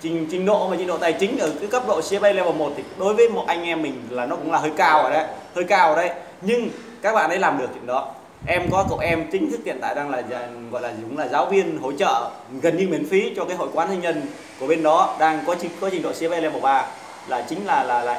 trình độ và trình độ tài chính ở cái cấp độ CFA level 1 thì đối với một anh em mình là nó cũng là hơi cao rồi đấy, hơi cao rồi đấy. Nhưng các bạn ấy làm được chuyện đó. Em có cậu em chính thức hiện tại đang là gọi là cũng là giáo viên hỗ trợ gần như miễn phí cho cái hội quán doanh nhân của bên đó, đang có trình độ CFA level 3, là chính là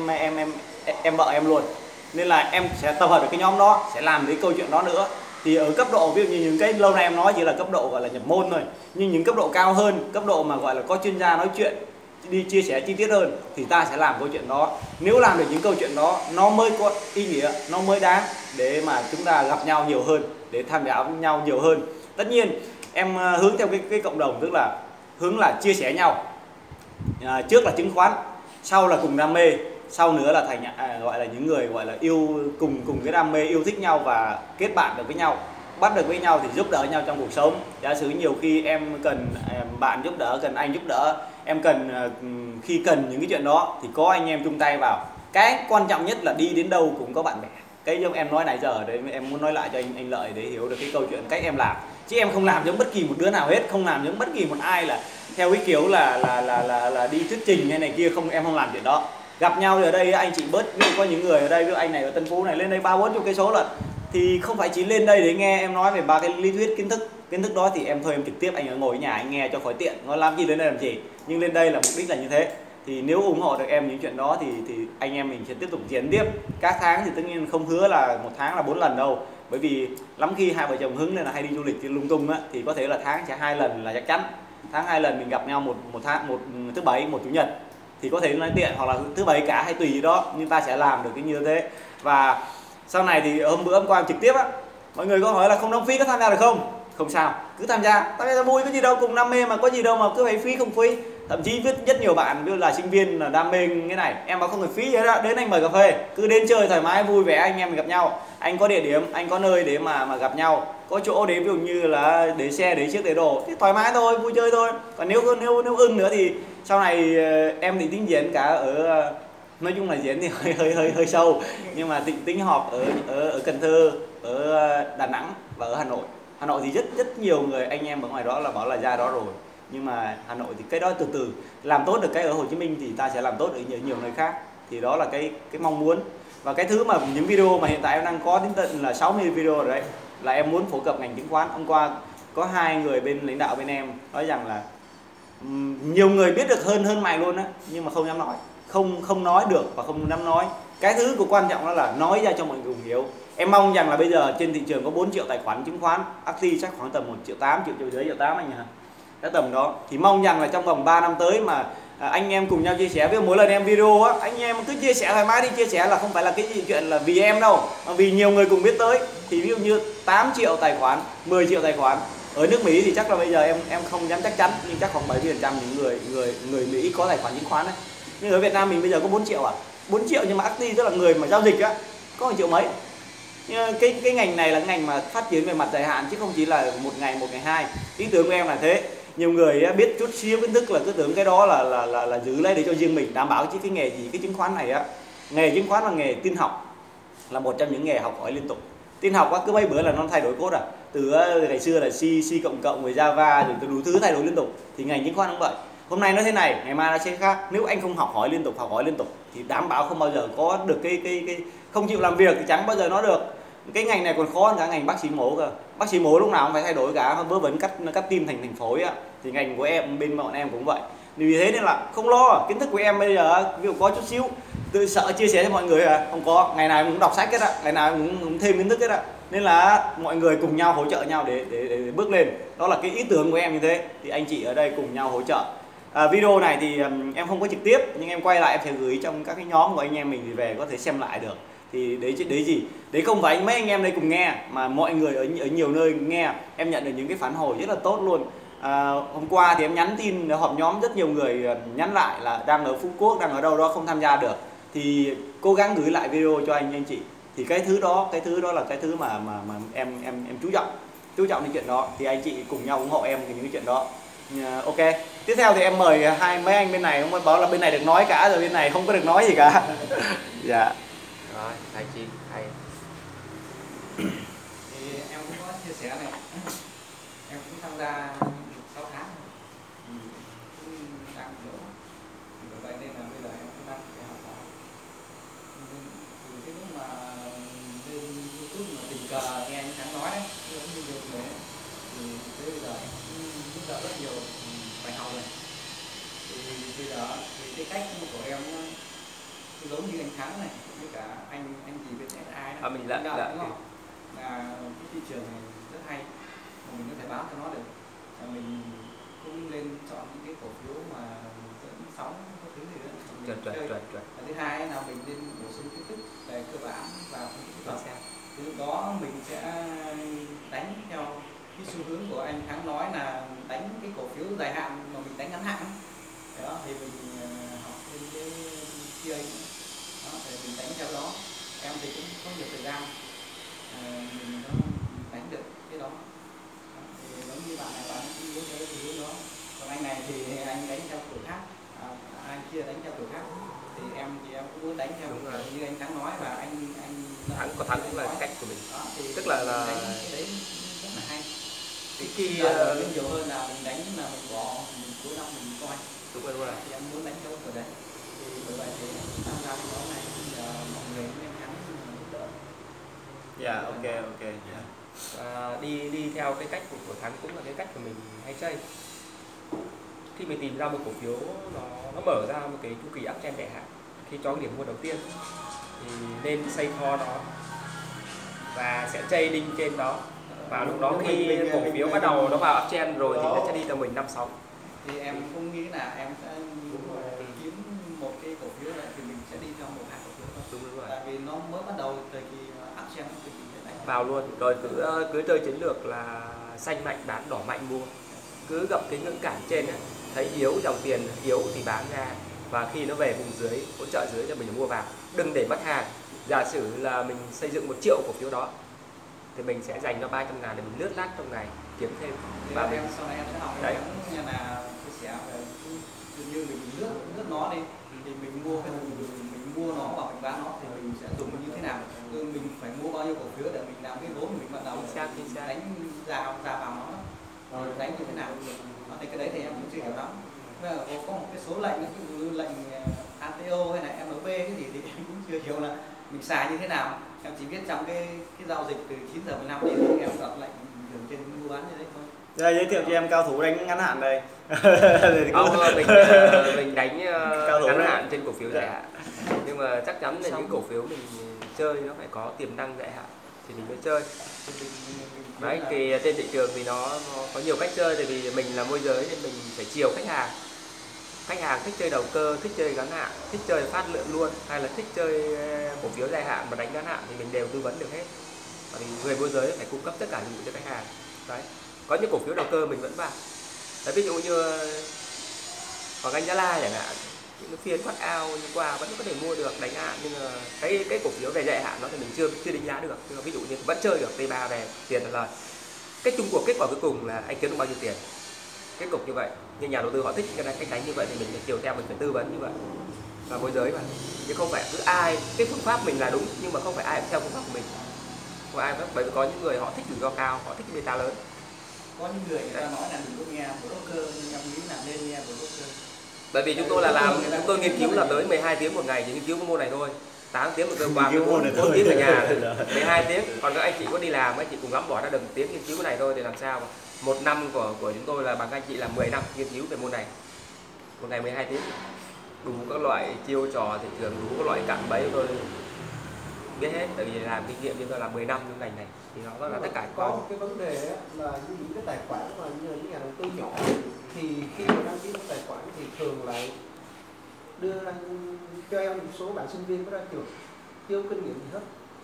em vợ em luôn. Nên là em sẽ tập hợp được cái nhóm đó, sẽ làm cái câu chuyện đó nữa. Thì ở cấp độ ví dụ như những cái lâu nay em nói chỉ là cấp độ gọi là nhập môn thôi, nhưng những cấp độ cao hơn, cấp độ mà gọi là có chuyên gia nói chuyện, đi chia sẻ chi tiết hơn thì ta sẽ làm câu chuyện đó. Nếu làm được những câu chuyện đó nó mới có ý nghĩa, nó mới đáng để mà chúng ta gặp nhau nhiều hơn, để tham gia với nhau nhiều hơn. Tất nhiên em hướng theo cái cộng đồng, tức là hướng là chia sẻ nhau. Trước là chứng khoán, sau là cùng đam mê, sau nữa là thành gọi là những người gọi là yêu cùng cái đam mê, yêu thích nhau và kết bạn được với nhau, bắt được với nhau thì giúp đỡ nhau trong cuộc sống. Giả sử nhiều khi em cần bạn giúp đỡ, cần anh giúp đỡ, em cần khi cần những cái chuyện đó thì có anh em chung tay vào. Cái quan trọng nhất là đi đến đâu cũng có bạn bè. Cái giống em nói nãy giờ đấy, em muốn nói lại cho anh Lợi để hiểu được cái câu chuyện cách em làm. Chứ em không làm giống bất kỳ một đứa nào hết, không làm giống bất kỳ một ai là theo cái kiểu là đi thuyết trình hay này kia, không, em không làm chuyện đó. Gặp nhau thì ở đây anh chị bớt, ví dụ có những người ở đây, ví dụ anh này ở Tân Phú này lên đây 30-40 cây số lần thì không phải chỉ lên đây để nghe em nói về ba cái lý thuyết kiến thức đó thì em thôi em trực tiếp anh ở ngồi ở nhà anh nghe cho khỏi tiện, nó làm gì lên đây làm gì. Nhưng lên đây là mục đích là như thế. Thì nếu ủng hộ được em những chuyện đó thì anh em mình sẽ tiếp tục diễn tiếp. Các tháng thì tất nhiên không hứa là một tháng là 4 lần đâu, bởi vì lắm khi hai vợ chồng hứng nên là hay đi du lịch thì lung tung á, thì có thể là tháng sẽ 2 lần là chắc chắn. Tháng 2 lần mình gặp nhau một tháng, một thứ bảy, một chủ nhật thì có thể nói tiện, hoặc là thứ bảy cả hay tùy gì đó, nhưng ta sẽ làm được cái như thế. Và sau này thì hôm qua trực tiếp á, mọi người có hỏi là không đóng phí có tham gia được không? Không sao, cứ tham gia vui, có gì đâu, cùng đam mê mà, có gì đâu mà cứ phải phí không phí. Thậm chí rất nhiều bạn như là sinh viên là đam mê cái này, em bảo không phải phí gì đó, đến anh mời cà phê, cứ đến chơi thoải mái vui vẻ, anh em mình gặp nhau, anh có địa điểm, anh có nơi để mà gặp nhau, có chỗ để ví dụ như là để xe, để chiếc, để đồ thì thoải mái thôi, vui chơi thôi. Còn nếu ưng nữa thì sau này em định tính diễn cả ở, nói chung là diễn thì hơi sâu, nhưng mà tính họp ở Cần Thơ, ở Đà Nẵng và ở Hà Nội. Hà Nội thì rất nhiều người anh em ở ngoài đó là bảo là ra đó rồi, nhưng mà Hà Nội thì cái đó từ từ làm tốt được. Cái ở Hồ Chí Minh thì ta sẽ làm tốt ở nhiều nơi khác, thì đó là cái mong muốn. Và cái thứ mà những video mà hiện tại em đang có đến tận là 60 video rồi đấy, là em muốn phổ cập ngành chứng khoán. Hôm qua có 2 người bên lãnh đạo bên em nói rằng là nhiều người biết được hơn mày luôn á, nhưng mà không dám nói, không nói được và không dám nói. Cái thứ của quan trọng đó là nói ra cho mọi người cùng hiểu. Em mong rằng là bây giờ trên thị trường có 4 triệu tài khoản chứng khoán, active chắc khoảng tầm 1,8 triệu, triệu rưỡi, 1,8 anh hả? Cái tầm đó thì mong rằng là trong vòng 3 năm tới mà anh em cùng nhau chia sẻ. Với mỗi lần em video á, anh em cứ chia sẻ thoải mái đi, chia sẻ là không phải là cái chuyện là vì em đâu, mà vì nhiều người cùng biết tới. Thì ví dụ như 8 triệu tài khoản, 10 triệu tài khoản ở nước Mỹ thì chắc là bây giờ em không dám chắc chắn, nhưng chắc khoảng 70% những người Mỹ có tài khoản chứng khoán đấy. Nhưng ở Việt Nam mình bây giờ có 4 triệu à? 4 triệu nhưng mà active, tức là người mà giao dịch á có 1 triệu mấy. Cái ngành này là ngành mà phát triển về mặt dài hạn chứ không chỉ là một ngày hai. Ý tưởng của em là thế. Nhiều người biết chút xíu kiến thức là cứ tưởng cái đó là giữ lấy để cho riêng mình, đảm bảo chứ cái nghề gì, cái chứng khoán này á, nghề chứng khoán là nghề tin học, là một trong những nghề học hỏi liên tục. Tin học á, cứ mấy bữa là nó thay đổi code từ ngày xưa là C cộng với Java rồi từ đủ thứ thay đổi liên tục, thì ngành chứng khoán cũng vậy. Hôm nay nó thế này, ngày mai nó sẽ khác. Nếu anh không học hỏi liên tục thì đảm bảo không bao giờ có được cái không chịu làm việc thì chẳng bao giờ nó được. Cái ngành này còn khó hơn cả ngành bác sĩ mổ cơ. Bác sĩ mổ lúc nào cũng phải thay đổi cả, vớ vẩn cắt tim thành phổi á. Thì ngành của em, bên bọn em cũng vậy. Vì thế nên là không lo, kiến thức của em bây giờ ví dụ có chút xíu tự sợ chia sẻ cho mọi người không có, ngày nào em cũng đọc sách hết á, ngày nào em cũng thêm kiến thức hết á. Nên là mọi người cùng nhau hỗ trợ nhau để bước lên. Đó là cái ý tưởng của em như thế. Thì anh chị ở đây cùng nhau hỗ trợ. Video này thì em không có trực tiếp, nhưng em quay lại em sẽ gửi trong các cái nhóm của anh em mình thì về có thể xem lại được. Thì đấy gì? Đấy không phải mấy anh em đây cùng nghe, mà mọi người ở nhiều nơi nghe. Em nhận được những cái phản hồi rất là tốt luôn. Hôm qua thì em nhắn tin họp nhóm, rất nhiều người nhắn lại là đang ở Phú Quốc, đang ở đâu đó không tham gia được, thì cố gắng gửi lại video cho anh chị. Thì cái thứ đó là cái thứ mà em chú trọng đến chuyện đó. Thì anh chị cùng nhau ủng hộ em những cái chuyện đó. Ok, tiếp theo thì em mời mấy anh bên này, không bảo là bên này được nói cả rồi bên này không có được nói gì cả. Dạ. Rồi, thầy chị, thầy. Thì em cũng có chia sẻ này, em cũng tham gia 6 tháng. nặng nữa. Vì vậy nên là bây giờ em cũng đang phải học hỏi. Từ cái lúc mà lên YouTube mà tình cờ nghe anh Thắng nói đấy, giống như nhiều người ấy, thì tới bây giờ em cũng rút ra rất nhiều bài học rồi. Thì bây giờ thì cái cách của em nó giống như anh Thắng này, với cả anh gì bên SI đó. Mình là cái thị trường này rất hay mà mình có thể bán cho nó được. Và mình cũng nên chọn những cái cổ phiếu mà dẫn sóng các thứ gì đó. Chuẩn. Và thứ hai là mình nên bổ sung kiến thức về cơ bản vào kỹ thuật. Từ lúc đó mình sẽ đánh theo cái xu hướng của anh Thắng nói là đánh cái cổ phiếu dài hạn mà mình đánh ngắn hạn. Đó thì mình học thêm cái kia đó để mình đánh theo đó. Em thì cũng có nhiều thời gian mình nó đánh được cái đó. Thì giống như bạn này, bạn cũng muốn cái hướng đó. Còn anh này thì anh đánh theo kiểu khác, anh kia đánh theo kiểu khác. Thì em cũng muốn đánh theo như anh Thắng nói, và anh Thắng cũng là cách của mình. đó, thì Tức là đánh cái đấy rất là hay. cái Nhiều hơn là mình đánh là mình bỏ mình cuối năm mình coi. đúng rồi. Thì em muốn đánh theo kiểu đấy. Thì bởi vậy thì tham gia cái nhóm này thì mọi người nên Thắng giúp đỡ. Dạ, ok. Đi theo cái cách của Thắng cũng là cái cách của mình hay chơi. Khi mình tìm ra một cổ phiếu nó mở ra một cái chu kỳ uptrend dài hạn, khi cho cái điểm mua đầu tiên thì nên xây kho nó và sẽ trading trên đó. Và lúc đó khi cổ phiếu bắt đầu nó vào uptrend rồi thì nó sẽ đi theo mình 5-6. Thì em cũng nghĩ là em sẽ kiếm một cái cổ phiếu này thì mình sẽ đi theo 1-2 cổ phiếu thôi. Đúng rồi. Tại vì nó mới bắt đầu thời kỳ uptrend, thời kỳ hiện tại. Vào luôn rồi cứ chơi chiến lược là xanh mạnh bán, đỏ mạnh mua. Cứ gặp cái ngưỡng cản trên ấy, thấy yếu dòng tiền yếu thì bán ra, và khi nó về vùng dưới hỗ trợ dưới cho mình mua vào. Đừng để mất hàng. Giả sử là mình xây dựng 1 triệu cổ phiếu đó thì mình sẽ dành cho 300.000 để mình lướt lát trong ngày kiếm thêm. Thì Và em sau này em sẽ học đấy. như là chia sẻ về như mình lướt nó đi, thì mình mua nó và mình bán nó thì mình sẽ dùng như thế nào, mình phải mua bao nhiêu cổ phiếu để mình làm cái vốn mình bắt đầu đánh ra vào nó, rồi đánh như thế nào. Thì cái đấy thì em cũng chưa hiểu lắm. Có một cái số lệnh, ví dụ lệnh ATO hay là MLB cái gì thì em cũng chưa hiểu là mình xài như thế nào. Em chỉ biết trong cái giao dịch từ 9 giờ 15 đến thì em đặt lệnh dừng trên mua bán như đấy thôi. Đây, giới thiệu cho em cao thủ đánh ngắn hạn đây. Mình đánh ngắn hạn trên cổ phiếu dài hạn. Nhưng mà chắc chắn là những cổ phiếu mình chơi nó phải có tiềm năng dài hạn thì mình mới chơi. Đấy, thì trên thị trường thì nó có nhiều cách chơi, tại vì mình là môi giới nên mình phải chiều khách hàng. Khách hàng thích chơi đầu cơ, thích chơi ngắn hạn, thích chơi phát lượng luôn, hay là thích chơi cổ phiếu dài hạn mà đánh ngắn hạn thì mình đều tư vấn được hết. Bởi vì người môi giới phải cung cấp tất cả dịch vụ cho khách hàng. Đấy, có những cổ phiếu đầu cơ mình vẫn vào. Đấy, ví dụ như Hoàng Anh Gia Lai chẳng hạn, những cái phiên thoát ao như qua vẫn có thể mua được đánh hạn, nhưng mà cái cổ phiếu về dài hạn nó thì mình chưa đánh giá được. Nhưng mà ví dụ như vẫn chơi được T3 về tiền là lời. Kết chung cuộc, kết quả cuối cùng là anh kiếm được bao nhiêu tiền, kết cục như vậy. Nhưng nhà đầu tư họ thích cái cách đánh như vậy thì mình phải chiều theo, mình phải tư vấn như vậy. Và môi giới mà, chứ không phải cứ ai cái phương pháp mình là đúng, nhưng mà không phải ai cũng theo phương pháp của mình. Không ai, bởi vì có những người họ thích rủi ro cao, họ thích cái beta lớn. Có những người ta nói là đừng có nghe broker, nhưng em nghĩ là nên nghe broker. Bởi vì chúng tôi chúng tôi nghiên cứu là tới 12 tiếng một ngày chỉ nghiên cứu cái môn này thôi. 8 tiếng một cơ quan, 4 tiếng ở nhà, 12 tiếng. Còn các anh chị có đi làm, anh chị cùng lắm bỏ ra được 1 tiếng nghiên cứu cái này thôi, thì làm sao mà 1 năm của chúng tôi là bằng các anh chị là 10 năm nghiên cứu về môn này. Một ngày 12 tiếng, đủ các loại chiêu trò thị trường, đủ các loại cạm bẫy tôi biết hết. Tại vì làm kinh nghiệm, chúng tôi làm 10 năm trong ngành này thì nó là tất cả. Có một cái vấn đề là những cái tài khoản mà như những nhà đầu tư nhỏ thì khi mà đăng ký một tài khoản thì thường lại đưa cho em một số bạn sinh viên có ra trường chưa có kinh nghiệm gì hết.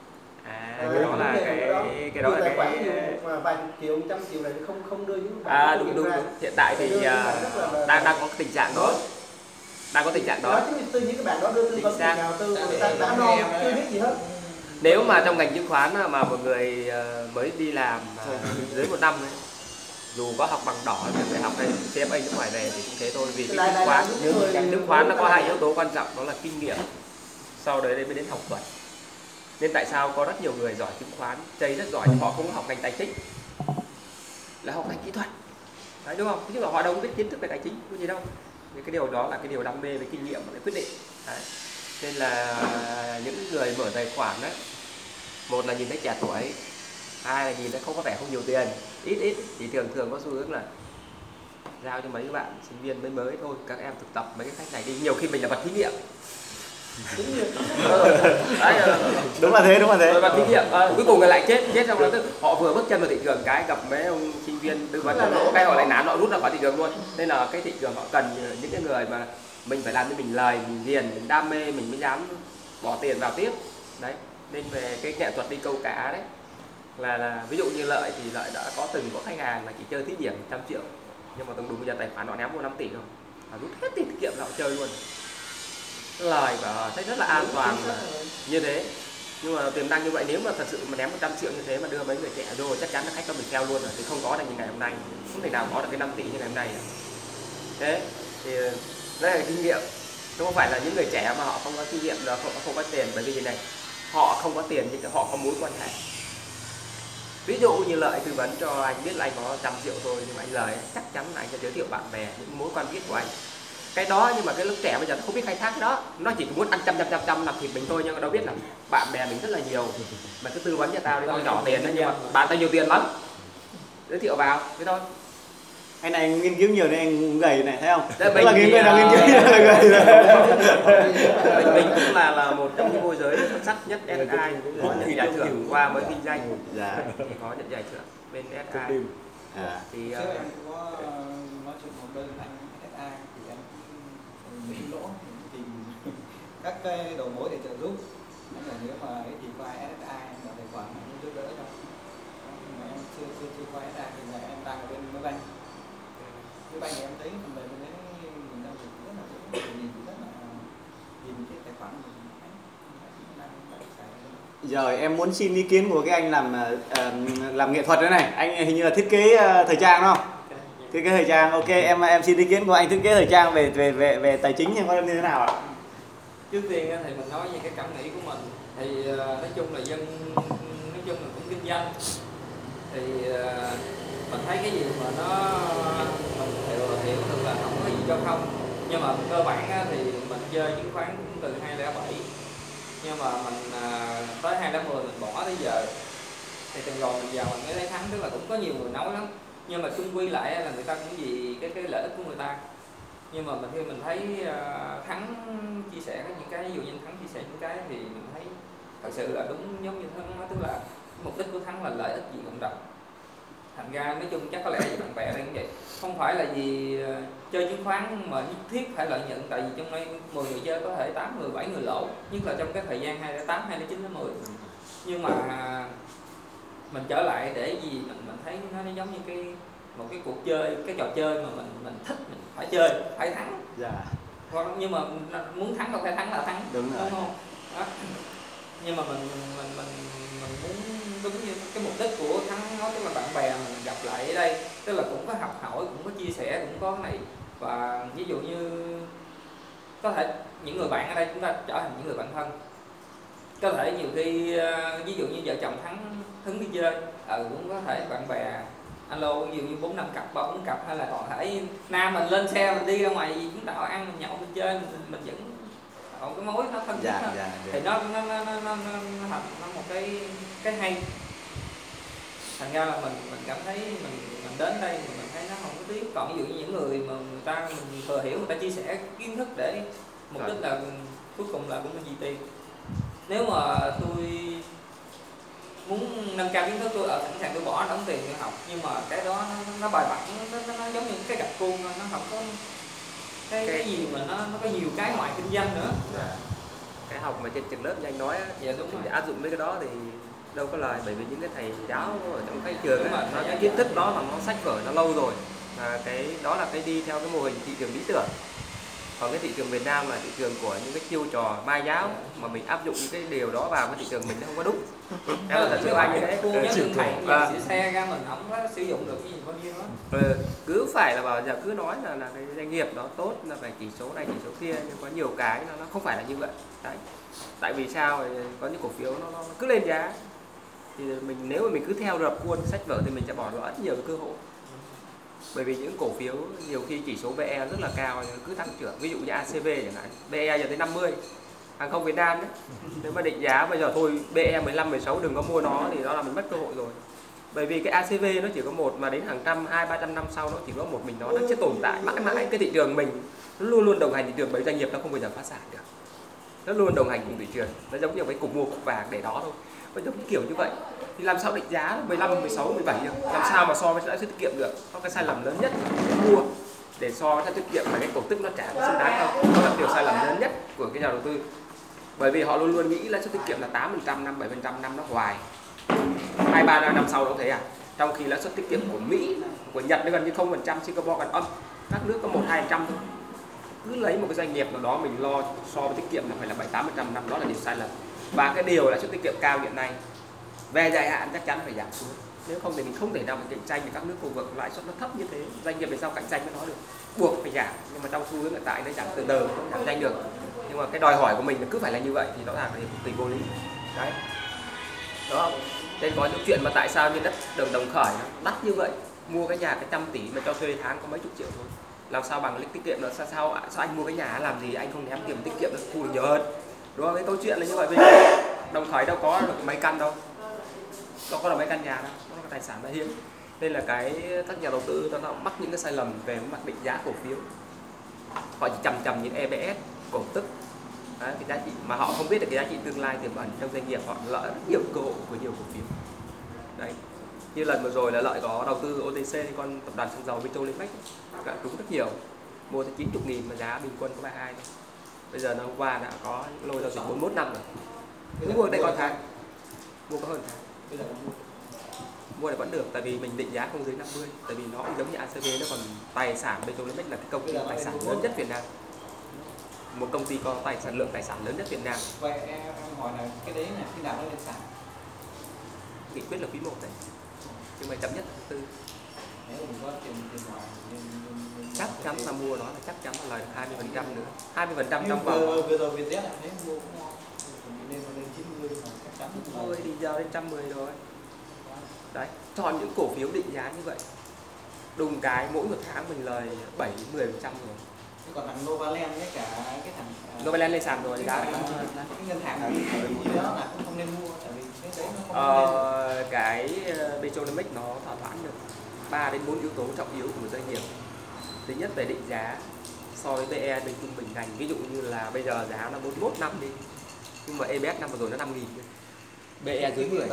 Cái đó là cái đó là tài khoản mà vài chục triệu, 100 triệu này không đưa những bạn đúng. Hiện tại thì đang có tình trạng đó. Đang có tình trạng đó. Từ những cái bạn đó đưa tư vấn nào tư người ta đã chưa biết gì hết. Nếu mà trong ngành chứng khoán mà một người mới đi làm dưới 1 năm ấy, dù có học bằng đỏ thì phải học đây CFA nước ngoài về thì cũng thế thôi. Vì cái chứng khoán nó có 2 yếu tố quan trọng, đó là kinh nghiệm, sau đấy mới đến học thuật. Nên tại sao có rất nhiều người giỏi chứng khoán, chơi rất giỏi, họ không học ngành tài chính, là học ngành kỹ thuật. Đấy, đúng không? Chứ là họ đâu biết kiến thức về tài chính có gì đâu. những cái điều đó là cái điều đam mê với kinh nghiệm và cái quyết định. Đấy. Nên là những người mở tài khoản đấy, một là nhìn thấy trẻ tuổi, hai là nhìn thấy không có vẻ không nhiều tiền, ít thì thường có xu hướng là giao cho mấy bạn sinh viên mới thôi, các em thực tập mấy cái cách này đi, nhiều khi mình là vật thí nghiệm. Đúng là thế. Vật thí nghiệm, cuối cùng lại chết xong đó, họ vừa bước chân vào thị trường cái gặp mấy ông sinh viên tư vấn lỗ cái họ lại nán, họ rút ra khỏi thị trường luôn. Nên là cái thị trường họ cần những cái người mà mình phải làm cho mình lời, mình ghiền, mình đam mê mình mới dám bỏ tiền vào tiếp. Đấy, nên về cái nghệ thuật đi câu cá đấy là ví dụ như Lợi thì Lợi đã từng có khách hàng là chỉ chơi thí điểm 100 triệu, nhưng mà đúng bây giờ tài khoản họ ném vô 5 tỷ không, rút hết tiền tiết kiệm là họ chơi luôn, lời và thấy rất là an toàn như thế. Nhưng mà tiềm năng như vậy, nếu mà thật sự mà ném 100 triệu như thế mà đưa mấy người trẻ vô, chắc chắn là khách có mình theo luôn rồi, thì không có được như ngày hôm nay, không thể nào có được cái 5 tỷ như ngày hôm nay. Thế thì đây là kinh nghiệm, chứ không phải là những người trẻ mà họ không có kinh nghiệm, họ không có tiền, bởi vì như này, họ không có tiền nhưng họ có mối quan hệ. Ví dụ như Lợi tư vấn cho anh biết là anh có 100 triệu thôi, nhưng mà anh lời chắc chắn là anh sẽ giới thiệu bạn bè, những mối quan biết của anh. Cái đó nhưng mà cái lớp trẻ bây giờ nó không biết khai thác cái đó, nó chỉ muốn ăn trăm làm thịt mình thôi, nhưng mà đâu biết là bạn bè mình rất là nhiều, mà cứ tư vấn cho tao đi, tao nhỏ tiền đấy nhưng mà bạn tao nhiều tiền lắm, giới thiệu vào thế thôi. Anh này nghiên cứu nhiều nên anh gầy này, thấy không? Đấy, mình là nghiên cứu là gầy rồi. Mình cũng là một trong những môi giới xuất sắc nhất SI, có nhận giải thưởng qua mới kinh doanh, thì có nhận giải thưởng bên SI. Thì em có nói chuyện một đơn anh SI thì em bị lỗ, tìm các cái đầu mối để trợ giúp. Nếu mà ấy thì qua SI là tài khoản em giúp đỡ cho. Nhưng mà em chưa qua SI thì là em đang ở bên Mới Banh. Mới Banh thì em thấy phần mềm bên đấy mình đang dùng rất là dễ, nhìn rất là nhìn cái tài khoản mình Giờ em muốn xin ý kiến của cái anh làm nghệ thuật đấy này, anh hình như là thiết kế thời trang đúng không? Thiết kế thời trang, ok, em xin ý kiến của anh thiết kế thời trang về tài chính thì có như thế nào ạ? Trước tiên thì mình nói về cái cảm nghĩ của mình, thì nói chung là cũng kinh doanh, thì mình thấy cái gì mà mình hiểu được là không có gì cho không, nhưng mà cơ bản thì mình chơi chứng khoán cũng từ 2007, nhưng mà mình tới 2010 mình bỏ tới giờ, thì từng rồi mình vào mình mới thấy thắng, tức là cũng có nhiều người nói lắm, nhưng mà chung quy lại là người ta cũng vì cái lợi ích của người ta. Nhưng mà khi mình thấy Thắng chia sẻ những cái, ví dụ như Thắng chia sẻ những cái thì mình thấy thật sự là đúng giống như Thắng nói, tức là mục đích của Thắng là lợi ích vì cộng đồng. Thành ra nói chung chắc có lẽ vì bạn bè đây cũng vậy, không phải là vì chơi chứng khoán mà nhất thiết phải lợi nhuận, tại vì trong đây 10 người chơi có thể 8 người 7 người lỗ, nhất là trong cái thời gian 2008 2009 đến 10. Nhưng mà mình trở lại để gì mình thấy nó giống như một cái cuộc chơi, cái trò chơi mà mình thích, mình phải chơi, phải thắng. Dạ. Nhưng mà muốn thắng đâu phải thắng là thắng, đúng không? Đó. Nhưng mà mình muốn đúng như cái mục đích của Thắng nói, tức là bạn bè mình gặp lại ở đây, tức là cũng có học hỏi, cũng có chia sẻ, cũng có cái này, và ví dụ như có thể những người bạn ở đây chúng ta trở thành những người bạn thân. Có thể nhiều khi ví dụ như vợ chồng Thắng hứng đi chơi, cũng có thể bạn bè alo, ví dụ như 4-5 cặp, 3-4 cặp, hay là còn thể nam mình lên xe mình đi ra ngoài chúng ta ăn mình nhậu mình chơi, mình vẫn còn cái mối nó thân thiết hơn. Thì nó thành một cái hay. Thành ra là mình cảm thấy mình đến đây mình thấy nó không có tiếc. Còn ví dụ như những người mà mình thừa hiểu, người ta chia sẻ kiến thức để mục đích là cuối cùng là cũng là gì tiền. Nếu mà tôi muốn nâng cao kiến thức, tôi sẵn sàng tôi bỏ đóng tiền để học, nhưng mà cái đó nó bài bản, nó giống như cái gạch cuông, nó không có cái gì mà nó có nhiều cái ngoài kinh doanh nữa. Cái học mà trên trường lớp như anh nói á, dạ, đúng rồi. áp dụng mấy cái đó thì đâu có lời, bởi vì những cái thầy giáo ở trong cái trường ấy, nó cái kiến thức đó là nó sách vở nó lâu rồi, cái đó là cái đi theo cái mô hình thị trường lý tưởng. Còn cái thị trường Việt Nam là thị trường của những cái chiêu trò mai giáo, mà mình áp dụng những cái điều đó vào cái thị trường mình nó không có đúng. Em là thật sự anh như thế. Thầy xe ra mình không có sử dụng được cái gì bao nhiêu đó. Cứ phải là bảo giờ cứ nói là cái doanh nghiệp đó tốt, là phải chỉ số này chỉ số kia, nhưng có nhiều cái nó không phải là như vậy. Đấy. Tại vì sao? Có những cổ phiếu nó cứ lên giá, thì nếu mà mình cứ theo rập khuôn sách vở thì mình sẽ bỏ lỡ rất nhiều cái cơ hội. Bởi vì những cổ phiếu nhiều khi chỉ số PE rất là cao cứ tăng trưởng, ví dụ như ACV chẳng hạn, PE giờ tới 50. Hàng không Việt Nam đấy, nếu mà định giá bây giờ thôi PE 15, 16 đừng có mua nó thì đó là mình mất cơ hội rồi. Bởi vì cái ACV nó chỉ có một, mà đến hàng trăm, 200-300 năm sau nó chỉ có một mình nó sẽ tồn tại mãi mãi. Cái thị trường mình nó luôn luôn đồng hành thị trường, bởi doanh nghiệp nó không bao giờ phá sản được, nó luôn đồng hành cùng thị trường. Nó giống như cái cục mua cục vàng để đó thôi, nó giống kiểu như vậy. Thì làm sao định giá 15, 16, 17 được, làm sao mà so với lãi suất tiết kiệm được? Có cái sai lầm lớn nhất mua để so với lãi suất tiết kiệm mà cái cổ tức nó trả có xứng đáng không? Đó là điều sai lầm lớn nhất của cái nhà đầu tư. Bởi vì họ luôn luôn nghĩ lãi suất tiết kiệm là 8%, năm 7% năm nó hoài, 2-3 năm sau nó thấy à. Trong khi lãi suất tiết kiệm của Mỹ, của Nhật nó gần như 0%, Singapore gần âm, các nước có 1-2% thôi. Cứ lấy một cái doanh nghiệp nào đó mình lo so với tiết kiệm là phải là 7-8% năm, đó là điều sai lầm. Và cái điều lãi suất tiết kiệm cao hiện nay về dài hạn chắc chắn phải giảm xuống. Nếu không thì mình không thể nào mà cạnh tranh với các nước khu vực lãi suất nó thấp như thế. Doanh nghiệp để sao cạnh tranh với nó được? Buộc phải giảm. Nhưng mà trong xu hướng hiện tại nó giảm từ từ, không giảm nhanh được. Nhưng mà cái đòi hỏi của mình là cứ phải là như vậy thì rõ ràng là tình vô lý. Đấy. Đó. Nên có những chuyện mà tại sao như đất Đồng Khởi nó đắt như vậy, mua cái nhà cái 100 tỷ mà cho thuê tháng có mấy chục triệu thôi. Làm sao bằng lịch tiết kiệm nữa? Sao anh mua cái nhà làm gì anh không ném tiền tiết kiệm được thu được nhiều hơn? Đúng không? Cái câu chuyện là như vậy. Vì Đồng Khởi đâu có được mấy căn đâu, đâu có được mấy căn nhà đâu, nó là tài sản đã hiếm. Nên là các nhà đầu tư nó mắc những cái sai lầm về mặt định giá cổ phiếu. Họ chỉ chầm những EPS, cổ tức, đấy, cái giá trị mà họ không biết được cái giá trị tương lai tiềm ẩn trong doanh nghiệp. Họ lợi rất nhiều cơ hội của nhiều cổ phiếu. Đấy, như lần vừa rồi là lợi có đầu tư OTC, con tập đoàn xăng dầu Petrolimex cả trúng rất nhiều, mua tới 90.000 mà giá bình quân có 32 thôi. Bây giờ nó hôm qua đã có lôi giao dịch 41 năm rồi. Cứ mua đây con tháng, mua có hơn tháng. Mua này vẫn được, tại vì mình định giá không dưới 50, tại vì nó cũng giống như ACV, nó còn tài sản. Petrolimex là cái công ty tài sản lớn nhất Việt Nam, một công ty có lượng tài sản lớn nhất Việt Nam. Vậy em hỏi là cái đấy là khi nào nó lên sàn? Nghị quyết là quý 1 đấy, nhưng mà chậm nhất là tháng 4. Nếu mình có tiền ngoài chắc chắn là mua nó, là chắc chắn là lời 20% nữa, 20% trong vòng. Vừa rồi Vietjet là thấy mua cũng ngon, lên 90 mà chắc chắn thôi đi giờ lên 110 rồi. Đấy, chọn những cổ phiếu định giá như vậy, đùng cái mỗi một tháng mình lời 7-10% rồi. Thế còn thằng Novaland với cả cái thằng Novaland lên sàn rồi thì đã cái ngân hàng gì đó là cũng không nên mua, tại vì cái đấy nó không cái Petrolimex nó thỏa mãn được 3 đến 4 yếu tố trọng yếu của một doanh nghiệp. Thứ nhất về định giá so với PE bên trung bình ngành, ví dụ như là bây giờ giá nó 41 năm đi, nhưng mà EPS năm vừa rồi nó 5.000, PE dưới 10.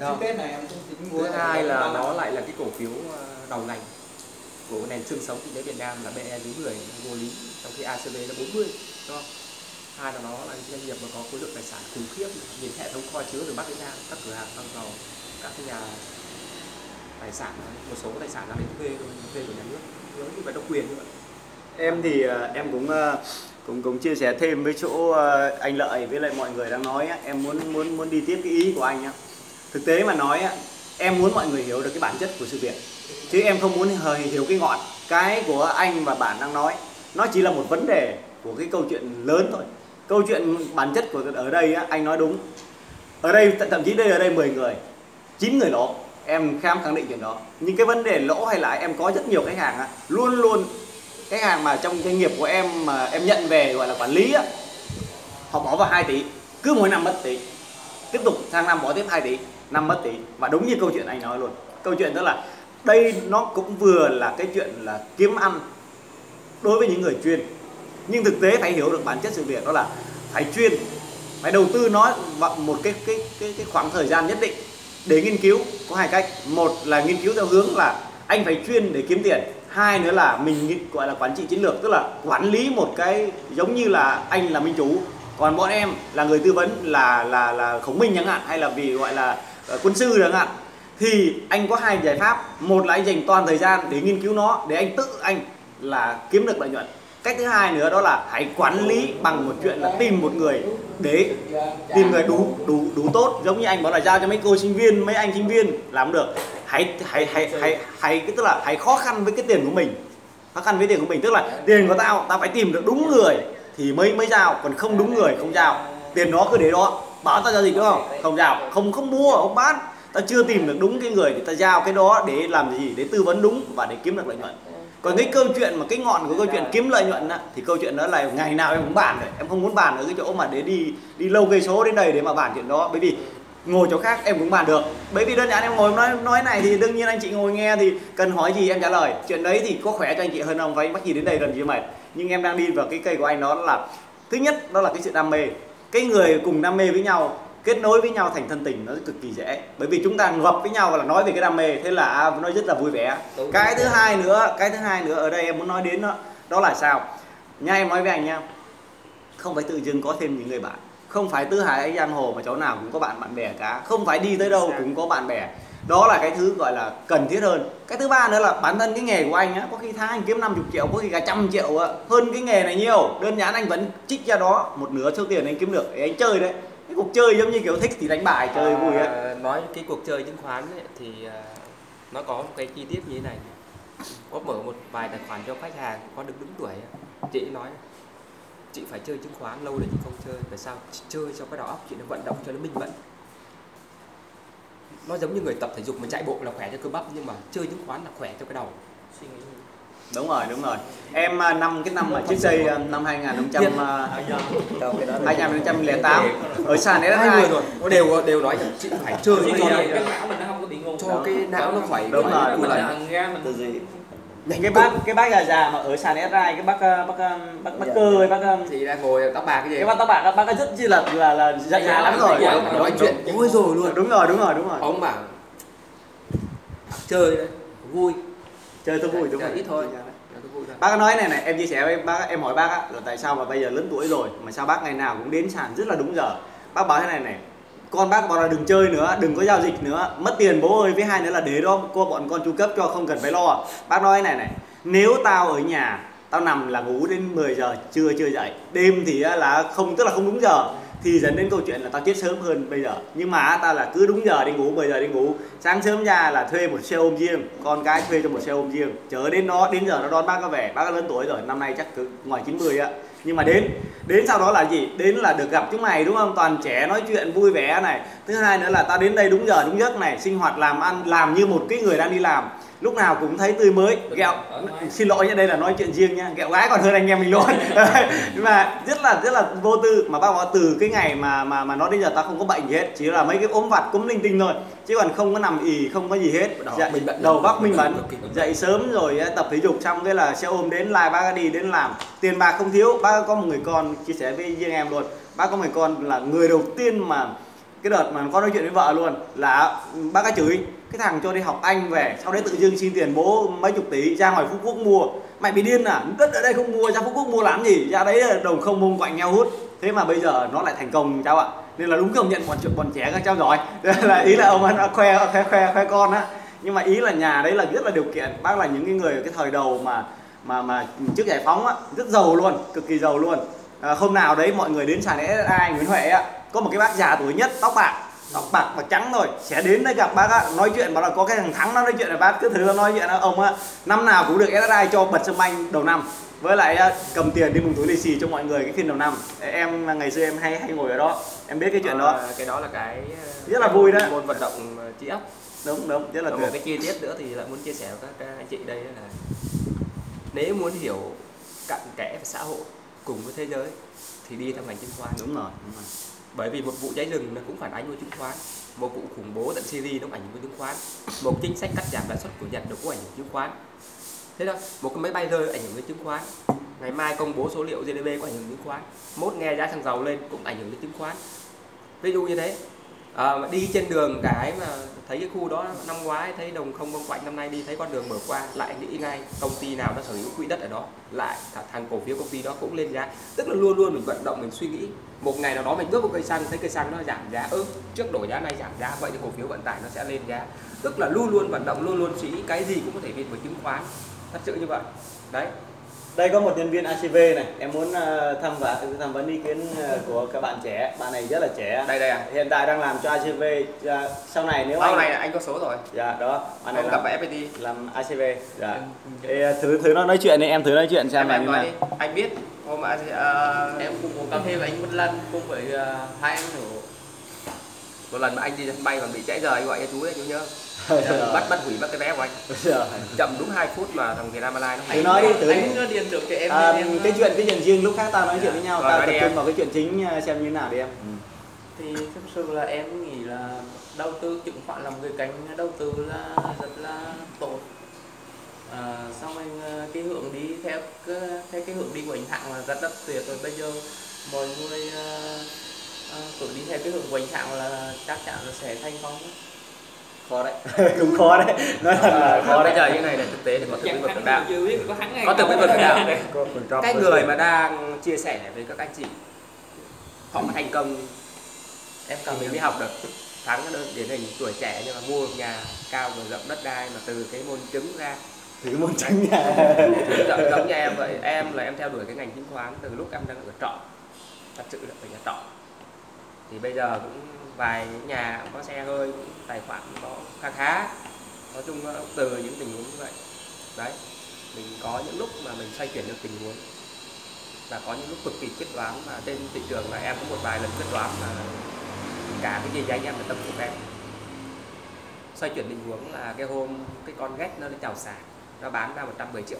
Thứ hai là nó lại là cái cổ phiếu đầu ngành của nền xương sống kinh tế Việt Nam, là PE dưới 10 vô lý, trong khi ACV nó 40, đúng không? Hai là nó là doanh nghiệp mà có khối lượng tài sản khủng khiếp, nhìn hệ thống kho chứa từ Bắc đến Nam, các cửa hàng xăng dầu, các cái nhà tài sản, một số tài sản là đến thuê của nhà nước, giống như vậy, độc quyền như vậy. Em thì em cũng chia sẻ thêm với chỗ anh Lợi với lại mọi người đang nói á, em muốn đi tiếp cái ý của anh á. Thực tế mà nói á, em muốn mọi người hiểu được cái bản chất của sự việc, chứ em không muốn hiểu cái ngọn. Cái của anh và bạn đang nói nó chỉ là một vấn đề của cái câu chuyện lớn thôi. Câu chuyện bản chất của ở đây á, anh nói đúng. Ở đây thậm chí ở đây 10 người, 9 người lỗ, em khẳng định chuyện đó. Nhưng cái vấn đề lỗ hay lãi, em có rất nhiều khách hàng á, luôn khách hàng mà trong doanh nghiệp của em mà em nhận về gọi là quản lý á, họ bỏ vào 2 tỷ, cứ mỗi năm mất tỷ, tiếp tục sang năm bỏ tiếp 2 tỷ, năm mất tỷ. Và đúng như câu chuyện anh nói luôn, câu chuyện đó là đây nó cũng vừa là cái chuyện là kiếm ăn đối với những người chuyên, nhưng thực tế phải hiểu được bản chất sự việc, đó là phải chuyên, phải đầu tư nó vào một cái khoảng thời gian nhất định để nghiên cứu. Có 2 cách, một là nghiên cứu theo hướng là anh phải chuyên để kiếm tiền, hai nữa là mình gọi là quản trị chiến lược, tức là quản lý một cái giống như là anh là minh chủ, còn bọn em là người tư vấn, là Khổng Minh chẳng hạn, hay là vì gọi là quân sư chẳng hạn, thì anh có 2 giải pháp. Một là anh dành toàn thời gian để nghiên cứu nó, để anh tự anh là kiếm được lợi nhuận. Cách thứ hai nữa đó là hãy quản lý bằng một chuyện là tìm một người, để tìm người đủ tốt, giống như anh bảo là giao cho mấy cô sinh viên, mấy anh sinh viên làm được. Hãy tức là hãy khó khăn với cái tiền của mình, khó khăn với tiền của mình, tức là tiền của tao phải tìm được đúng người thì mới giao, còn không đúng người không giao. Tiền đó cứ để đó, bảo tao giao dịch đúng không, không giao, không mua, không bán. tao chưa tìm được đúng cái người thì tao giao cái đó để làm gì, để tư vấn đúng và để kiếm được lợi nhuận. Còn cái câu chuyện mà cái ngọn của câu chuyện kiếm lợi nhuận á, thì câu chuyện đó là ngày nào em cũng bàn rồi, em không muốn bàn ở cái chỗ mà để đi lâu cây số đến đây để mà bàn chuyện đó, bởi vì ngồi chỗ khác em cũng bàn được. Bởi vì đơn giản em ngồi nói này thì đương nhiên anh chị ngồi nghe thì cần hỏi gì em trả lời. Chuyện đấy thì có khỏe cho anh chị hơn không, phải bắt gì đến đây cần gì mệt. Nhưng em đang đi vào cái cây của anh đó là thứ nhất đó là cái sự đam mê. Cái người cùng đam mê với nhau, kết nối với nhau thành thân tình nó cực kỳ dễ, bởi vì chúng ta gặp với nhau là nói về cái đam mê, thế là nó rất là vui vẻ. Cái thứ hai nữa ở đây em muốn nói đến đó là sao nha, em nói với anh nha, không phải tự dưng có thêm những người bạn, không phải tứ hải giang hồ mà chỗ nào cũng có bạn bè cả, không phải đi tới đâu cũng có bạn bè. Đó là cái thứ gọi là cần thiết hơn. Cái thứ ba nữa là bản thân cái nghề của anh á, có khi tháng anh kiếm 50 triệu, có khi cả 100 triệu á, hơn cái nghề này nhiều. Đơn giản anh vẫn trích ra đó một nửa số tiền anh kiếm được để anh chơi đấy. Cái cuộc chơi giống như kiểu thích thì đánh bài chơi vui á. Nói cái cuộc chơi chứng khoán ấy, thì nó có một cái chi tiết như thế này. Có mở một vài tài khoản cho khách hàng có đứng tuổi, chị nói chị phải chơi chứng khoán lâu để chị không chơi. Tại sao? Chơi cho cái đầu óc chị nó vận động cho nó minh mẫn. Nó giống như người tập thể dục, mình chạy bộ là khỏe cho cơ bắp, nhưng mà chơi chứng khoán là khỏe cho cái đầu. Suy nghĩ. Đúng rồi. Em cái năm mà trước đây năm 2008 ở sàn đấy hai người rồi, nó đều nói rằng chị phải chơi cái não mình nó không có bị ngu, cho cái não nó khỏe. Đúng rồi. Mình ra mình cái bác già mà ở sàn SI, cái bác cơ ấy, bác thì đang ngồi tóc bạc cái gì, cái bác tóc bạc, bác rất chi là dạy già lắm rồi, nói chuyện ôi rồi luôn. Đúng rồi. Ông bảo chơi đấy vui, chơi tôi vui, đúng rồi, ít thôi. Bác nói này em chia sẻ với bác, em hỏi bác á, là tại sao mà bây giờ lớn tuổi rồi mà sao bác ngày nào cũng đến sàn rất là đúng giờ. Bác bảo thế này, con bác bảo là đừng chơi nữa, đừng có giao dịch nữa, mất tiền bố ơi, với hai nữa là để đó bọn con chu cấp cho, không cần phải lo. Bác nói thế này, nếu tao ở nhà tao nằm là ngủ đến 10 giờ trưa chưa dậy, đêm thì là không, tức là không đúng giờ, thì dẫn đến câu chuyện là tao chết sớm hơn bây giờ. Nhưng mà tao là cứ đúng giờ đi ngủ, 10 giờ đi ngủ, sáng sớm ra là thuê một xe ôm riêng, con cái thuê cho một xe ôm riêng, chở đến đó, đến giờ nó đón bác nó về. Bác lớn tuổi rồi, năm nay chắc cứ ngoài 90 á, nhưng mà đến sau đó là gì? Đến là được gặp chúng mày, đúng không? Toàn trẻ nói chuyện vui vẻ này. Thứ hai nữa là tao đến đây đúng giờ đúng giấc này, sinh hoạt làm ăn làm như một cái người đang đi làm, lúc nào cũng thấy tươi mới. Gẹo, xin lỗi nha, đây là nói chuyện riêng nha, gẹo gái còn hơn anh em mình luôn. Nhưng mà rất là vô tư. Mà bác bảo từ cái ngày mà nó đến giờ tao không có bệnh gì hết, chỉ là mấy cái ốm vặt cúm linh tinh thôi, chứ còn không có nằm ì, không có gì hết. Đầu bác minh mẫn, dậy sớm rồi tập thể dục xong cái là xe ôm đến lai bác đi đến làm. Tiền bạc không thiếu. Bác có một người con, chia sẻ với riêng em luôn, bác có một người con là người đầu tiên mà cái đợt mà con nói chuyện với vợ luôn là bác đã chửi cái thằng cho đi học Anh về, sau đấy tự dưng xin tiền bố mấy chục tỷ ra ngoài Phú Quốc mua. Mày bị điên à, đất ở đây không mua, ra Phú Quốc mua làm gì, ra đấy đồng không mông quạnh nhau hút. Thế mà bây giờ nó lại thành công cháu ạ. Nên là đúng công nhận bọn trẻ các cháu giỏi. Là ý là ông nó khoe con á. Nhưng mà ý là nhà đấy là rất là điều kiện. Bác là những cái người ở cái thời đầu mà trước giải phóng á, rất giàu luôn, cực kỳ giàu luôn. Hôm nào đấy mọi người đến sàn SSI Nguyễn Huệ á, có một cái bác già tuổi nhất, tóc bạc và trắng rồi, sẽ đến đây gặp bác á, nói chuyện bảo là có cái thằng Thắng nó nói chuyện là bác cứ thử nói chuyện là ông á, năm nào cũng được SSI cho bật sân banh đầu năm, với lại cầm tiền đi mừng túi lì xì cho mọi người cái phiên đầu năm. Em ngày xưa em hay ngồi ở đó, em biết cái chuyện đó. Cái đó là cái rất là vui đó, môn vận động trí óc. Đúng, rất là tuyệt. Một cái chi tiết nữa thì lại muốn chia sẻ với các anh chị đây là nếu muốn hiểu cặn kẽ về xã hội cùng với thế giới thì đi theo ngành chứng khoán. Đúng rồi. Bởi vì một vụ cháy rừng nó cũng phản ánh với chứng khoán, một vụ khủng bố tận Syria nó cũng ảnh hưởng với chứng khoán, một chính sách cắt giảm lãi suất của Nhật nó cũng ảnh hưởng chứng khoán. Thế đó, một cái máy bay rơi ảnh hưởng đến chứng khoán, ngày mai công bố số liệu GDP có ảnh hưởng đến chứng khoán, mốt nghe giá xăng dầu lên cũng ảnh hưởng đến chứng khoán. Ví dụ như thế. Đi trên đường cái mà thấy cái khu đó năm ngoái thấy đồng không bông quạnh, năm nay đi thấy con đường mở qua lại nghĩ ngay công ty nào nó sở hữu quỹ đất ở đó, lại thằng cổ phiếu công ty đó cũng lên giá. Tức là luôn luôn mình vận động, mình suy nghĩ một ngày nào đó mình bước vào cây xăng thấy cây xăng nó giảm giá, trước đổi giá này giảm giá, vậy thì cổ phiếu vận tải nó sẽ lên giá. Tức là luôn luôn vận động, luôn luôn suy nghĩ cái gì cũng có thể biến với chứng khoán, thật sự như vậy đấy. Đây có một nhân viên ACV này, em muốn tham vấn ý kiến của các bạn trẻ. Bạn này rất là trẻ. Đây à. Hiện tại đang làm cho ACV. Sau này nếu sau này anh có số rồi. Dạ đó. Bạn này gặp ở FPT làm ACV. Dạ. Thử nó nói chuyện đi, em thử nói chuyện xem em nói đi. Anh biết hôm em cùng uống cà phê với anh một lần cùng với hai anh nữa. Một lần mà anh đi sân bay còn bị trễ giờ anh gọi cho chú đấy, chú nhớ bắt hủy mất cái vé của anh. Chậm đúng 2 phút mà thằng Vietnam Airlines nó Thử nói đi, thử đi. Anh nó điền được cho em. Cái chuyện riêng lúc khác tao nói chuyện với nhau, tao tập trung vào cái chuyện chính xem như thế nào đi em. Thì thực sự là em nghĩ là đầu tư chứng khoán là một cái kênh đầu tư là rất là tốt. Xong anh cái hướng đi theo cái hướng đi của anh Thắng là rất tuyệt rồi. Bây giờ mọi người cứ đi theo cái hướng của anh Thắng là chắc chắn là sẽ thành công. Khó đấy. Cũng khó đấy, nói thật là khó đấy. Bây giờ như này là thực tế thì có thực vật đạo, có thực vật đạo đấy. Cái người mà đang chia sẻ với các anh chị họ mà thành công, em cần mình mới học được. Thắng đơn điển hình tuổi trẻ nhưng mà mua một nhà cao và rộng đất đai mà từ cái môn trứng ra. Từ cái môn trứng nha. Giống như em vậy, em theo đuổi cái ngành chứng khoán từ lúc em đang ở trọ, thật sự là ở nhà trọ. Thì bây giờ cũng vài nhà cũng có xe hơi, cũng tài khoản cũng có khá. Nói chung từ những tình huống như vậy đấy, mình có những lúc mà mình xoay chuyển được tình huống và có những lúc cực kỳ quyết đoán mà trên thị trường là em có một vài lần quyết đoán mà cả cái gì anh em phải tâm phục em. Xoay chuyển tình huống là cái hôm cái con ghét nó chào sàn, nó bán ra 110 triệu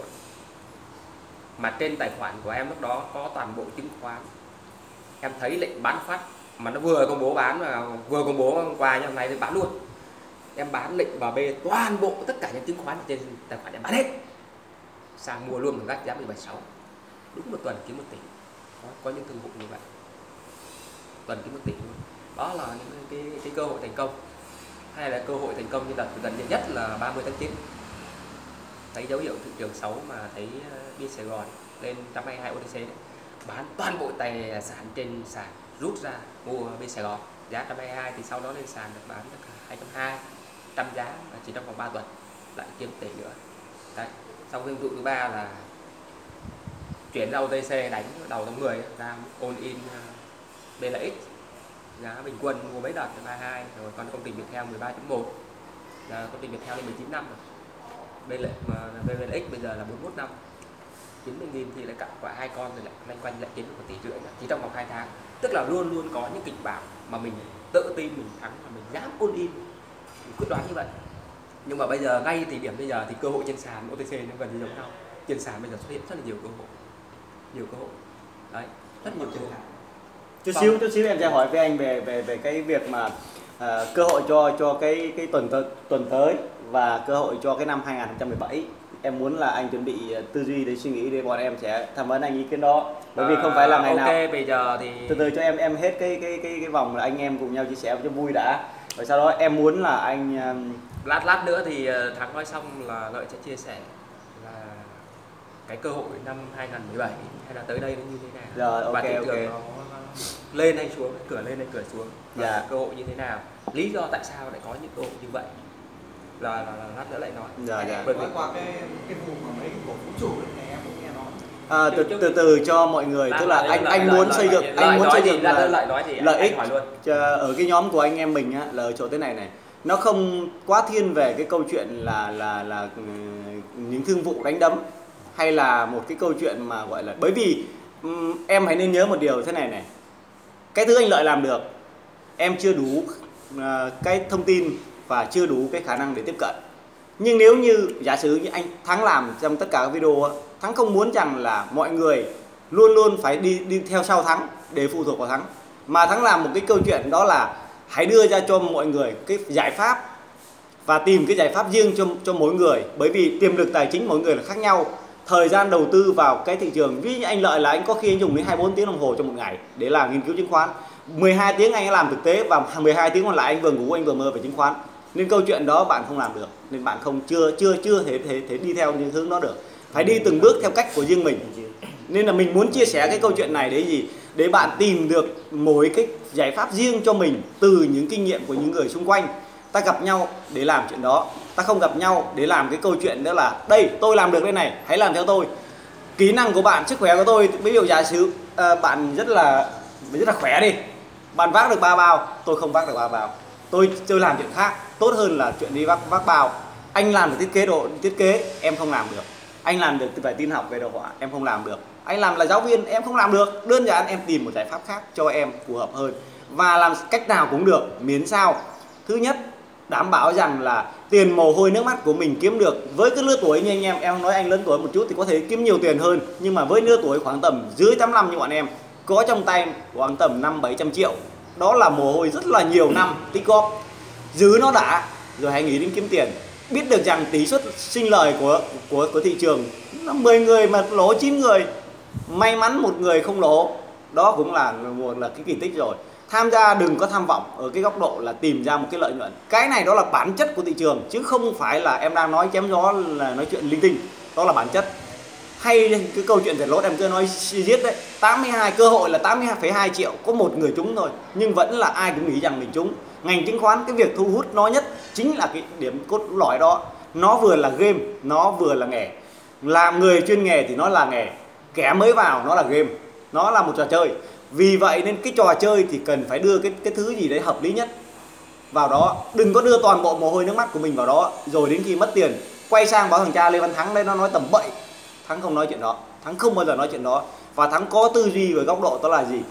mà trên tài khoản của em lúc đó có toàn bộ chứng khoán. Em thấy lệnh bán phát mà nó vừa công bố bán mà vừa công bố hôm qua, nhưng hôm nay thì bán luôn. Em bán lệnh vào B toàn bộ tất cả những chứng khoán trên tài khoản em bán hết, sang mua luôn một gắt giá 17.6, đúng một tuần kiếm 1 tỷ. Có những thương vụ như vậy, tuần kiếm 1 tỷ luôn. Đó là những cái cơ hội thành công. Hay là cơ hội thành công như đợt gần nhất là 30 tháng 9, thấy dấu hiệu thị trường xấu mà thấy đi Sài Gòn lên 122 OTC đấy, bán toàn bộ tài sản trên sàn, rút ra mua bên Sài Gòn giá 122, thì sau đó lên sàn được bán được 220, trăm giá và chỉ trong vòng 3 tuần lại kiếm tỷ nữa. Đấy. Xong cái vụ thứ ba là chuyển ra OTC đánh đầu tháng 10 ra all in BLX, giá bình quân mua mấy đợt 32, rồi còn công ty Viettel 13.1, là công ty Viettel lên 19 năm rồi. BLX bây giờ là 41 năm, 90.000 thì lại cặp quả 2 con rồi lại loanh quanh lại kiếm được 1,5 tỷ chỉ trong vòng 2 tháng. Tức là luôn luôn có những kịch bản mà mình tự tin mình thắng và mình dám all in, mình quyết đoán như vậy. Nhưng mà bây giờ ngay thời điểm bây giờ thì cơ hội trên sàn OTC nó gần như giống nhau. Trên sàn bây giờ xuất hiện rất là nhiều cơ hội, đấy, rất nhiều cơ hội. Chút xíu em sẽ hỏi với anh về cái việc mà cơ hội cho cái tuần tới và cơ hội cho cái năm 2017. Em muốn là anh chuẩn bị tư duy để suy nghĩ để bọn em sẽ tham vấn anh ý kiến đó. Bởi vì không phải là ngày nào. Ok, bây giờ thì từ cho em hết cái vòng là anh em cùng nhau chia sẻ cho vui đã. Rồi sau đó em muốn là anh lát nữa thì Thắng nói xong là Lợi sẽ chia sẻ là cái cơ hội năm 2017 hay là tới đây nó như thế nào. Rồi, và thị trường nó lên hay xuống, cửa lên hay cửa xuống, dạ. Cơ hội như thế nào, lý do tại sao lại có những cơ hội như vậy là lát nữa lại nói. Dạ. Bởi vì qua cái vụ mà mấy cổ vũ trụ này em cũng nghe nói. Từ cho mọi người, tức là anh muốn xây dựng lợi ích ở cái nhóm của anh em mình á, là ở chỗ thế này, nó không quá thiên về cái câu chuyện là những thương vụ đánh đấm hay là một cái câu chuyện mà gọi là, bởi vì em hãy nên nhớ một điều thế này, cái thứ anh Lợi làm được em chưa đủ cái thông tin và chưa đủ cái khả năng để tiếp cận. Nhưng nếu như giả sử như anh Thắng làm trong tất cả các video, Thắng không muốn rằng là mọi người luôn luôn phải đi theo sau Thắng để phụ thuộc vào Thắng, mà Thắng làm một cái câu chuyện đó là hãy đưa ra cho mọi người cái giải pháp và tìm cái giải pháp riêng cho mỗi người. Bởi vì tiềm lực tài chính mỗi người là khác nhau, thời gian đầu tư vào cái thị trường, ví dụ anh Lợi là anh có khi anh dùng đến 24 tiếng đồng hồ trong một ngày để làm nghiên cứu chứng khoán, 12 tiếng anh làm thực tế và 12 tiếng còn lại anh vừa ngủ anh vừa mơ về chứng khoán. Nên câu chuyện đó bạn không làm được, nên bạn không chưa thể đi theo những hướng đó được, phải đi từng bước theo cách của riêng mình. Nên là mình muốn chia sẻ cái câu chuyện này để gì? Để bạn tìm được mỗi cái giải pháp riêng cho mình từ những kinh nghiệm của những người xung quanh. Ta gặp nhau để làm chuyện đó, ta không gặp nhau để làm cái câu chuyện đó là đây tôi làm được đây này, hãy làm theo tôi. Kỹ năng của bạn, sức khỏe của tôi, ví dụ giả sử bạn rất là khỏe đi, bạn vác được 3 bao, tôi không vác được 3 bao, tôi làm chuyện khác tốt hơn là chuyện đi vác bao. Anh làm được thiết kế em không làm được. Anh làm được về tin học, về đồ họa em không làm được. anh làm là giáo viên em không làm được, đơn giản em tìm một giải pháp khác cho em phù hợp hơn, và làm cách nào cũng được, miễn sao thứ nhất đảm bảo rằng là tiền mồ hôi nước mắt của mình kiếm được. Với cái lứa tuổi như anh em nói anh lớn tuổi một chút thì có thể kiếm nhiều tiền hơn, nhưng mà với lứa tuổi khoảng tầm dưới 85 như bọn em, có trong tay khoảng tầm 500-700 triệu, đó là mồ hôi rất là nhiều năm tích góp. Giữ nó đã rồi hãy nghĩ đến kiếm tiền. Biết được rằng tỷ suất sinh lời của thị trường nó 10 người mà lỗ 9 người, may mắn một người không lỗ, đó cũng là cái kỳ tích rồi. Tham gia đừng có tham vọng ở cái góc độ là tìm ra một cái lợi nhuận. Cái này đó là bản chất của thị trường, chứ không phải là em đang nói chém gió, là nói chuyện linh tinh. Đó là bản chất. Hay cái câu chuyện Việt lốt em cứ nói giết đấy, 82 cơ hội là 82,2 triệu, có một người trúng thôi, nhưng vẫn là ai cũng nghĩ rằng mình trúng. Ngành chứng khoán, cái việc thu hút nó nhất chính là cái điểm cốt lõi đó. Nó vừa là game, nó vừa là nghề. Làm người chuyên nghề thì nó là nghề, kẻ mới vào nó là game, nó là một trò chơi. Vì vậy nên cái trò chơi thì cần phải đưa cái thứ gì đấy hợp lý nhất vào đó. Đừng có đưa toàn bộ mồ hôi nước mắt của mình vào đó, rồi đến khi mất tiền quay sang báo thằng cha Lê Văn Thắng đấy nó nói tầm bậy. Thắng không nói chuyện đó, Thắng không bao giờ nói chuyện đó. Và Thắng có tư duy với góc độ đó là gì?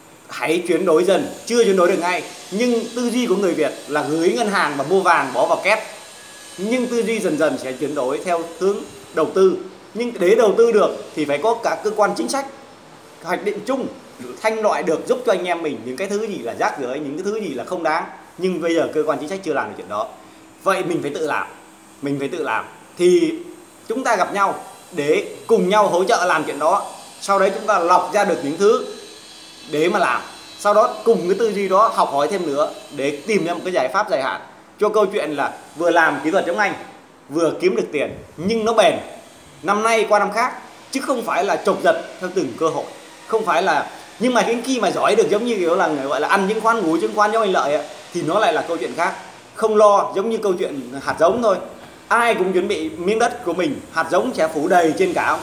Hãy chuyển đổi dần, chưa chuyển đổi được ngay, nhưng tư duy của người Việt là gửi ngân hàng và mua vàng bỏ vào két. Nhưng tư duy dần dần sẽ chuyển đổi theo hướng đầu tư. Nhưng để đầu tư được thì phải có cả cơ quan chính sách hoạch định chung, thanh loại được, giúp cho anh em mình những cái thứ gì là rác rưởi, những cái thứ gì là không đáng. Nhưng bây giờ cơ quan chính sách chưa làm được chuyện đó. Vậy mình phải tự làm. Mình phải tự làm. Thì chúng ta gặp nhau để cùng nhau hỗ trợ làm chuyện đó. Sau đấy chúng ta lọc ra được những thứ để mà làm. Sau đó cùng cái tư duy đó học hỏi thêm nữa để tìm ra một cái giải pháp dài hạn cho câu chuyện là vừa làm kỹ thuật giống anh, vừa kiếm được tiền nhưng nó bền năm nay qua năm khác, chứ không phải là chộp giật theo từng cơ hội. Không phải là, nhưng mà đến khi mà giỏi được giống như kiểu là gọi là ăn chứng khoán, ngủ chứng khoán giống anh Lợi ấy, thì nó lại là câu chuyện khác. Không lo, giống như câu chuyện hạt giống thôi. Ai cũng chuẩn bị miếng đất của mình, hạt giống sẽ phủ đầy trên cả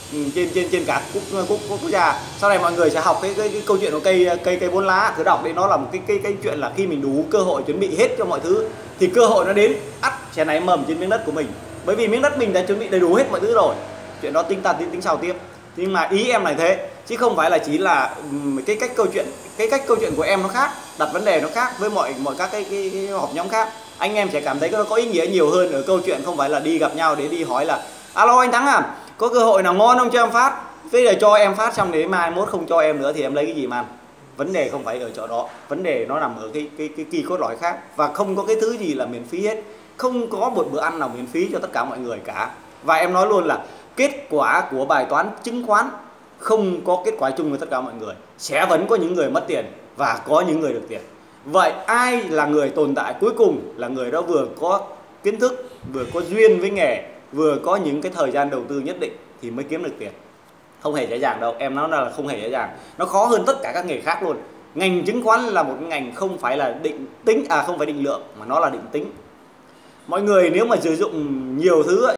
trên cả quốc gia. Sau này mọi người sẽ học cái câu chuyện của cây 4 lá, thử đọc đi, nó là một cái chuyện là khi mình đủ cơ hội chuẩn bị hết cho mọi thứ thì cơ hội nó đến ắt sẽ nảy mầm trên miếng đất của mình, bởi vì miếng đất mình đã chuẩn bị đầy đủ hết mọi thứ rồi. Chuyện đó tính sau tiếp. Nhưng mà ý em là thế, chứ không phải là chỉ là cái cách câu chuyện của em nó khác, đặt vấn đề nó khác với mọi các cái họp nhóm khác. Anh em sẽ cảm thấy nó có ý nghĩa nhiều hơn ở câu chuyện không phải là đi gặp nhau để đi hỏi là alo anh Thắng à, có cơ hội nào ngon không cho em phát, bây giờ cho em phát xong đến mai mốt không cho em nữa thì em lấy cái gì mà ăn. Vấn đề không phải ở chỗ đó, vấn đề nó nằm ở cái kỳ cốt lõi khác. Và không có cái thứ gì là miễn phí hết, không có một bữa ăn nào miễn phí cho tất cả mọi người cả. Và em nói luôn là kết quả của bài toán chứng khoán không có kết quả chung với tất cả mọi người, sẽ vẫn có những người mất tiền và có những người được tiền. Vậy ai là người tồn tại cuối cùng? Là người đó vừa có kiến thức, vừa có duyên với nghề, vừa có những cái thời gian đầu tư nhất định thì mới kiếm được tiền. Không hề dễ dàng đâu, em nói là không hề dễ dàng. Nó khó hơn tất cả các nghề khác luôn. Ngành chứng khoán là một ngành không phải là không phải định lượng mà nó là định tính. Mọi người nếu mà sử dụng nhiều thứ